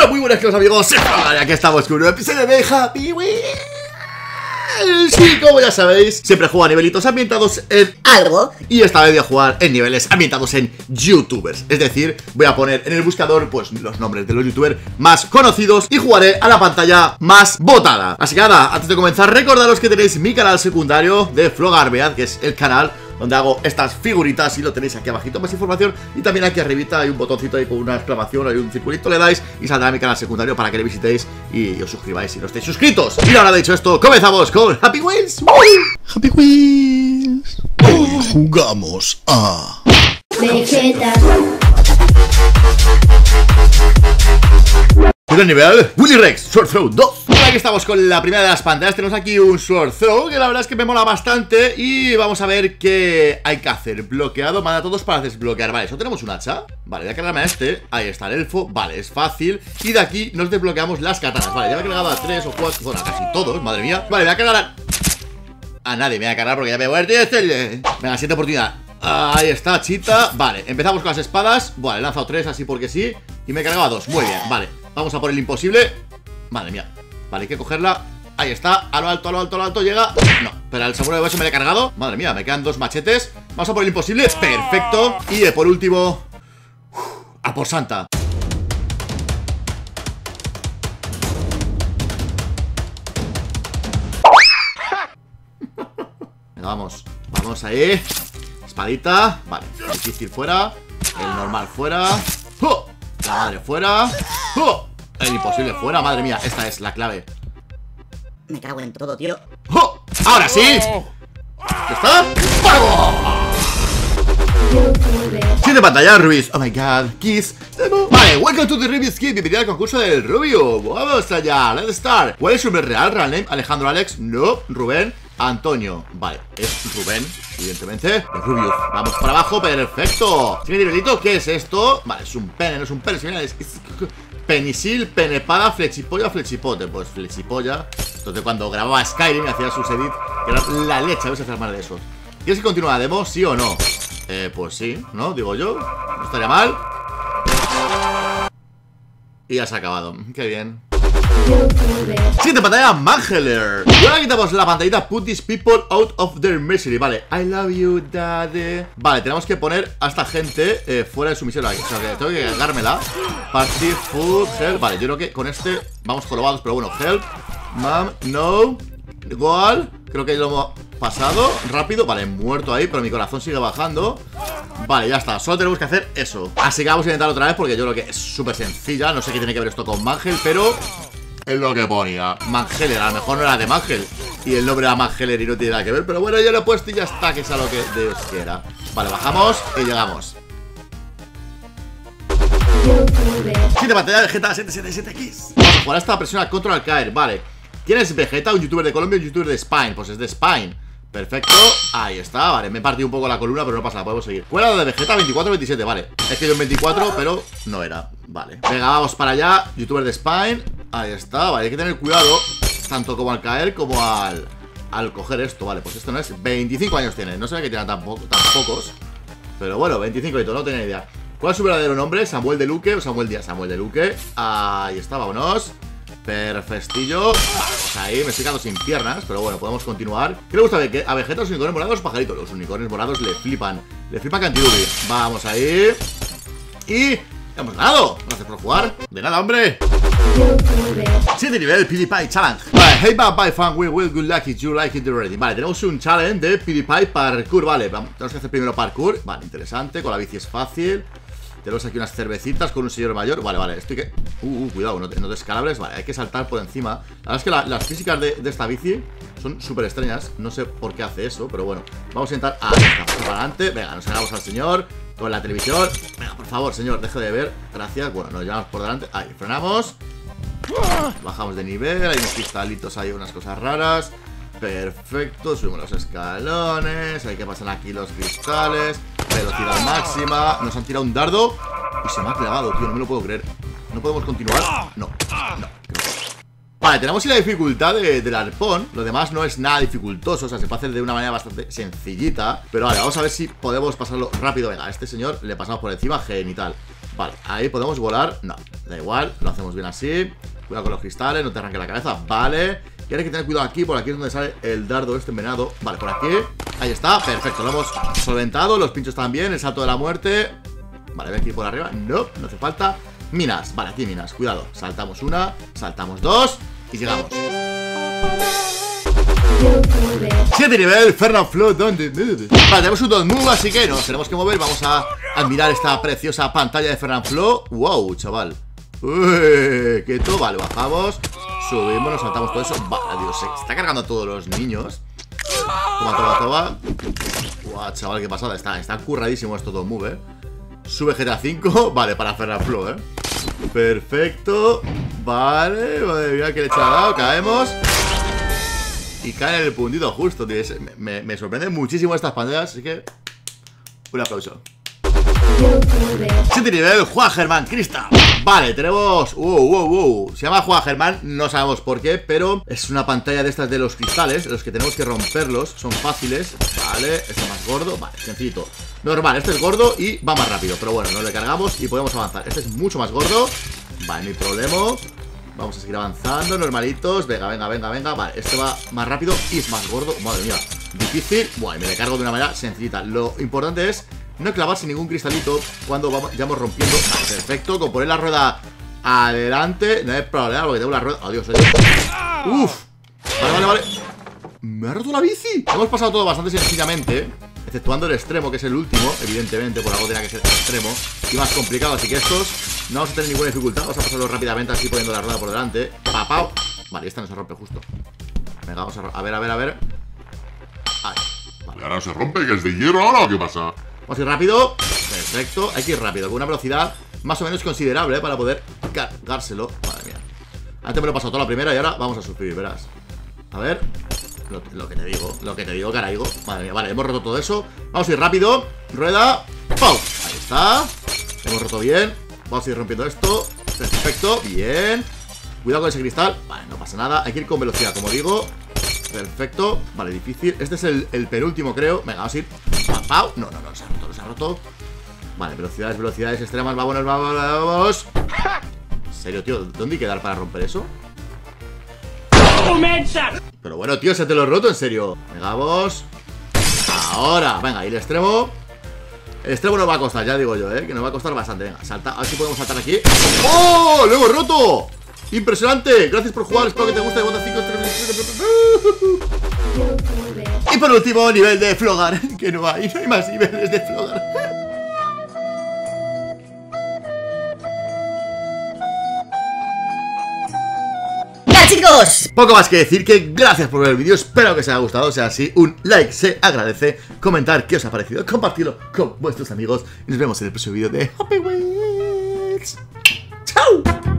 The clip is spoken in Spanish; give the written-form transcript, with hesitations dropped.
Hola, muy buenas amigos, aquí estamos con un nuevo episodio de Happy Wheels. Sí, como ya sabéis, siempre juego a nivelitos ambientados en algo. Y esta vez voy a jugar en niveles ambientados en youtubers. Es decir, voy a poner en el buscador pues los nombres de los youtubers más conocidos y jugaré a la pantalla más votada. Así que nada, antes de comenzar, recordaros que tenéis mi canal secundario de Flogarbead, que es el canal donde hago estas figuritas y lo tenéis aquí abajito, más información. Y también aquí arribita hay un botoncito ahí con una exclamación, hay un circulito, le dais y saldrá mi canal secundario para que le visitéis y os suscribáis si no estáis suscritos. Y ahora dicho esto, comenzamos con Happy Wheels. Happy Wheels. Hoy jugamos a Vegeta. Primer nivel, Willy Rex, Sword Throw 2. Aquí estamos con la primera de las pantallas. Tenemos aquí un Sword Throw, que la verdad es que me mola bastante. Y vamos a ver qué hay que hacer. Bloqueado, manda a todos para desbloquear. Vale, eso tenemos un hacha. Vale, voy a cargarme a este. Ahí está el elfo, vale, es fácil. Y de aquí nos desbloqueamos las katanas. Vale, ya me he cargado a 3 o 4, bueno, a casi todos, madre mía. Vale, voy a cargar a nadie, me voy a cargar porque ya me he muerto. Venga, siguiente oportunidad. Ahí está, chita. Vale, empezamos con las espadas. Vale, he lanzado 3 así porque sí. Y me he cargado a 2, muy bien, vale. Vamos a por el imposible. Madre mía. Vale, hay que cogerla. Ahí está, a lo alto, a lo alto, a lo alto. Llega, no, pero al samurai de hueso me lo he cargado. Madre mía, me quedan 2 machetes. Vamos a por el imposible, perfecto. Y por último, a por Santa. Venga, vamos, vamos ahí. Espadita, vale, difícil fuera. El normal fuera. ¡Oh! La madre fuera. ¡Oh! El imposible fuera, madre mía, esta es la clave. Me cago en todo, tío. ¡Oh! ¡Ahora sí! ¿Ya está? ¡Fuego! Siguiente pantalla, Rubius. Oh my god, Kiss. Vale, welcome to the Rubius Kid. Bienvenido al concurso del Rubio. Vamos allá, let's start. ¿Cuál es su nombre real? Real name, Alejandro Alex. No, Rubén Antonio. Vale, es Rubén, evidentemente. El Rubius. Vamos para abajo, perfecto. Siguiente nivelito, ¿qué es esto? Vale, es un pene, no es un pene. Si es penisil, penepada, flechipolla, flechipote. Pues flechipolla. Entonces cuando grababa Skyrim hacía sus edits, que era la leche, a ver si hacer más de eso. ¿Quieres que continúe la demo? ¿Sí o no? Pues sí, ¿no? Digo yo. No estaría mal. Y ya se ha acabado. Qué bien. Siguiente pantalla, Mangeler. Y ahora quitamos la pantallita Put these people out of their misery. Vale, I love you, daddy. Vale, tenemos que poner a esta gente fuera de su miseria. O sea, que tengo que cargármela. Party, food, help. Vale, yo creo que con este vamos jorobados, pero bueno, help. Mom, no. Igual, creo que ya lo hemos pasado. Rápido, vale, muerto ahí, pero mi corazón sigue bajando. Vale, ya está, solo tenemos que hacer eso. Así que vamos a intentar otra vez porque yo creo que es súper sencilla. No sé qué tiene que ver esto con Mangel, pero es lo que ponía Mangeler, a lo mejor no era de Mangel y el nombre era Mangeler y no tiene nada que ver. Pero bueno, ya lo he puesto y ya está, que sea lo que Dios quiera. Vale, bajamos y llegamos. Siguiente pantalla, Vegeta 777X. Vamos a jugar a esta, presiona control al caer, vale. ¿Quién es Vegeta? Un youtuber de Colombia, un youtuber de Spine. Pues es de Spine. Perfecto, ahí está, vale, me he partido un poco la columna, pero no pasa nada, podemos seguir. ¿Cuál era de Vegeta? 24-27, vale. Es que yo en 24, pero no era, vale. Venga, vamos para allá, youtuber de Spine. Ahí está, vale, hay que tener cuidado tanto como al caer como al coger esto, vale. Pues esto no es, 25 años tiene, no sé que tiene tan pocos. Pero bueno, 25 y todo, no tenía idea. ¿Cuál es su verdadero nombre? ¿Samuel de Luque o Samuel Díaz? Samuel de Luque, ahí está, vámonos. Perfectillo. Vamos ahí, me estoy quedando sin piernas, pero bueno, podemos continuar. ¿Qué le gusta ver? A Vegeta los unicornios morados, pajaritos. Los unicornios morados le flipan. Le flipa Cantidubi. Vamos ahí. Y hemos ganado. Gracias por jugar. De nada, hombre. Siguiente nivel, PewDiePie Challenge. Vale, hey PewDiePie fan, we will good luck if you like it already. Vale, tenemos un challenge de PewDiePie parkour. Vale, tenemos que hacer primero parkour. Vale, interesante, con la bici es fácil. Tenemos aquí unas cervecitas con un señor mayor. Vale, vale, estoy que... cuidado, no te descalabres. Vale, hay que saltar por encima. La verdad es que las físicas de esta bici son súper extrañas. No sé por qué hace eso, pero bueno. Vamos a intentar... Ahí está, para adelante. Venga, nos agarramos al señor con la televisión. Venga, por favor, señor, deje de ver. Gracias, bueno, nos llevamos por delante. Ahí, frenamos. Bajamos de nivel. Hay unos cristalitos, hay unas cosas raras. Perfecto, subimos los escalones. Hay que pasar aquí los cristales. Velocidad máxima. Nos han tirado un dardo y se me ha clavado, tío, no me lo puedo creer. ¿No podemos continuar? No, no. Vale, tenemos la dificultad del arpón. Lo demás no es nada dificultoso, o sea, se puede hacer de una manera bastante sencillita. Pero vale, vamos a ver si podemos pasarlo rápido. Venga, a este señor le pasamos por encima, genital. Vale, ahí podemos volar. No, da igual, lo hacemos bien así. Cuidado con los cristales, no te arranque la cabeza. Vale, y ahora hay que tener cuidado aquí. Por aquí es donde sale el dardo este envenenado. Vale, por aquí, ahí está, perfecto, lo hemos solventado. Los pinchos también, el salto de la muerte. Vale, voy aquí por arriba, no hace falta. Minas, vale, aquí minas, cuidado. Saltamos una, saltamos dos y llegamos. 7 nivel, Fernand Flow, ¿dónde? Vale, tenemos un don't move, así que nos tenemos que mover. Vamos a admirar esta preciosa pantalla de Fernand Flow. Wow, chaval. Quieto, vale, bajamos. Subimos, nos saltamos todo eso. Vale, Dios, se está cargando a todos los niños. Toma. Wow, chaval, qué pasada. Está curradísimo esto don't move, Sube GTA 5, vale, para Fernand Flow, perfecto. Vale, madre mía, que le he echado, caemos. Y cae en el puntito justo, tío. Me sorprende muchísimo estas pantallas, así que un aplauso. 7 nivel, Juan Germán Crista. Vale, tenemos... Se llama Juan Germán, no sabemos por qué, pero es una pantalla de estas de los cristales, los que tenemos que romperlos. Son fáciles, vale. Este más gordo, vale, sencillito. Normal, este es gordo y va más rápido, pero bueno, no le cargamos y podemos avanzar. Este es mucho más gordo, vale, no hay problema. Vamos a seguir avanzando, normalitos. Venga. Vale, este va más rápido y es más gordo. Madre mía, difícil. Bueno, me le cargo de una manera sencillita. Lo importante es no clavarse ningún cristalito cuando vayamos rompiendo. Vale, perfecto, con poner la rueda adelante no hay problema, porque tengo la rueda... Adiós, Uf. Vale. Me ha roto la bici. Hemos pasado todo bastante sencillamente, exceptuando el extremo, que es el último. Evidentemente, por algo tenía que ser el extremo y más complicado, así que estos no vamos a tener ninguna dificultad. Vamos a pasarlo rápidamente, así poniendo la rueda por delante. Papau. Vale, esta no se rompe justo. Venga, vamos a ver. Ahí, vale. ¿Y ahora se rompe? ¿Que es de hierro ahora o qué pasa? Vamos a ir rápido. Perfecto, hay que ir rápido, con una velocidad más o menos considerable para poder cargárselo. Madre mía. Antes me lo he pasado toda la primera y ahora vamos a sufrir, verás. A ver. Lo que te digo, caraigo. Madre mía, vale, hemos roto todo eso. Vamos a ir rápido. Rueda. ¡Pau! Ahí está. Hemos roto bien. Vamos a ir rompiendo esto. Perfecto, bien. Cuidado con ese cristal. Vale, no pasa nada. Hay que ir con velocidad, como digo. Perfecto. Vale, difícil. Este es el penúltimo, creo. Venga, vamos a ir. ¡Pau! No, se ha roto. Vale, velocidades extremas. Vamos. ¿En serio, tío? ¿Dónde hay que dar para romper eso? Pero bueno, tío, se te lo he roto, en serio. Venga, vamos. Ahora, venga, y el extremo. El extremo nos va a costar, ya digo yo, que nos va a costar bastante. Venga, salta, a ver si podemos saltar aquí. ¡Oh! ¡Lo hemos roto! ¡Impresionante! Gracias por jugar, espero que te guste. Y por último, nivel de Flogar. Que no hay más niveles de Flogar. Chicos, poco más que decir que gracias por ver el vídeo. Espero que os haya gustado, sea así, un like se agradece. Comentar qué os ha parecido, compartirlo con vuestros amigos. Y nos vemos en el próximo vídeo de Happy Wheels. ¡Chao!